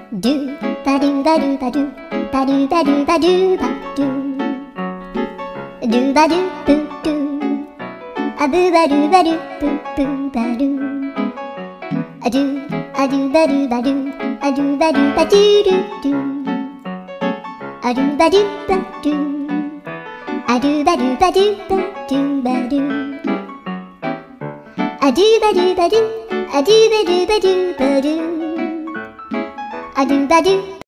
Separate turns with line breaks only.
ドゥバドゥバドゥバドゥバドゥバドゥバドゥバドゥドゥバドゥブドゥアブバドゥバドゥブブバドゥアドゥアドゥバドゥバドゥアドゥバドゥバドゥドゥドゥアドゥバドゥバドゥアドゥバドゥバドゥバドゥバドゥアドゥバドゥバドゥアドゥバドゥバドゥバドゥアドゥバドゥ